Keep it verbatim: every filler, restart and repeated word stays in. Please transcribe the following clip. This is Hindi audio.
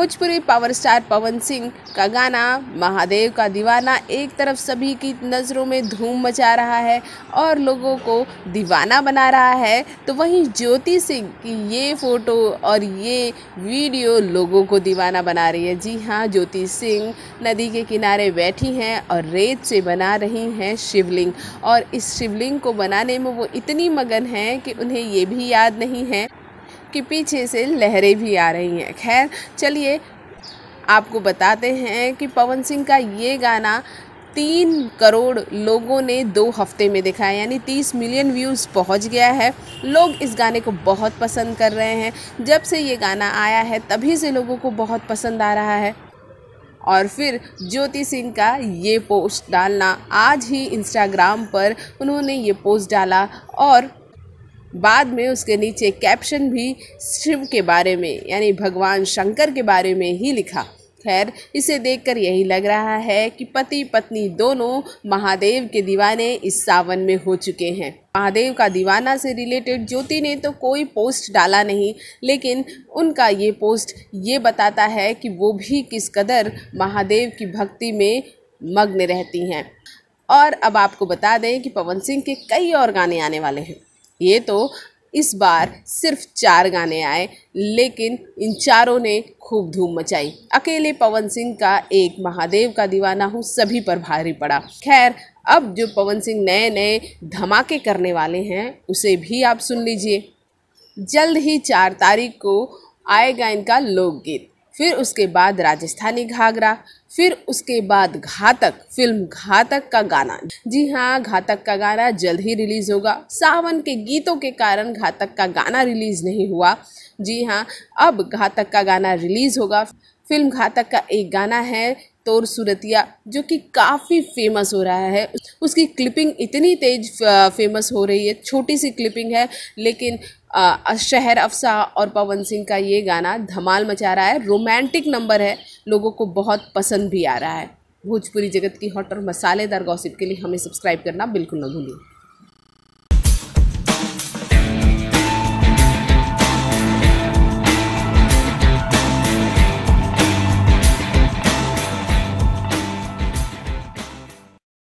भोजपुरी पावर स्टार पवन सिंह का गाना महादेव का दीवाना एक तरफ सभी की नज़रों में धूम मचा रहा है और लोगों को दीवाना बना रहा है, तो वहीं ज्योति सिंह की ये फ़ोटो और ये वीडियो लोगों को दीवाना बना रही है। जी हाँ, ज्योति सिंह नदी के किनारे बैठी हैं और रेत से बना रही हैं शिवलिंग, और इस शिवलिंग को बनाने में वो इतनी मगन हैं कि उन्हें ये भी याद नहीं है कि पीछे से लहरें भी आ रही हैं। खैर चलिए आपको बताते हैं कि पवन सिंह का ये गाना तीन करोड़ लोगों ने दो हफ्ते में देखा है, यानी तीस मिलियन व्यूज़ पहुंच गया है। लोग इस गाने को बहुत पसंद कर रहे हैं। जब से ये गाना आया है तभी से लोगों को बहुत पसंद आ रहा है। और फिर ज्योति सिंह का ये पोस्ट डालना, आज ही इंस्टाग्राम पर उन्होंने ये पोस्ट डाला और बाद में उसके नीचे कैप्शन भी शिव के बारे में यानी भगवान शंकर के बारे में ही लिखा। खैर इसे देखकर यही लग रहा है कि पति पत्नी दोनों महादेव के दीवाने इस सावन में हो चुके हैं। महादेव का दीवाना से रिलेटेड ज्योति ने तो कोई पोस्ट डाला नहीं, लेकिन उनका ये पोस्ट ये बताता है कि वो भी किस कदर महादेव की भक्ति में मग्न रहती हैं। और अब आपको बता दें कि पवन सिंह के कई और गाने आने वाले हैं। ये तो इस बार सिर्फ चार गाने आए, लेकिन इन चारों ने खूब धूम मचाई। अकेले पवन सिंह का एक महादेव का दीवाना हूँ सभी पर भारी पड़ा। खैर अब जो पवन सिंह नए नए धमाके करने वाले हैं उसे भी आप सुन लीजिए। जल्द ही चार तारीख को आएगा इनका लोकगीत, फिर उसके बाद राजस्थानी घाघरा, फिर उसके बाद घातक फिल्म घातक का गाना। जी हाँ, घातक का गाना जल्द ही रिलीज़ होगा। सावन के गीतों के कारण घातक का गाना रिलीज़ नहीं हुआ। जी हाँ, अब घातक का गाना रिलीज़ होगा। फिल्म घातक का एक गाना है तोर सूरतिया, जो कि काफ़ी फेमस हो रहा है। उसकी क्लिपिंग इतनी तेज फेमस हो रही है, छोटी सी क्लिपिंग है, लेकिन आ, शहर अफसा और पवन सिंह का ये गाना धमाल मचा रहा है। रोमांटिक नंबर है, लोगों को बहुत पसंद भी आ रहा है। भोजपुरी जगत की हॉट और मसालेदार गॉसिप के लिए हमें सब्सक्राइब करना बिल्कुल न भूलिए।